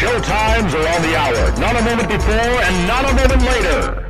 No times are on the hour. Not a moment before and not a moment later.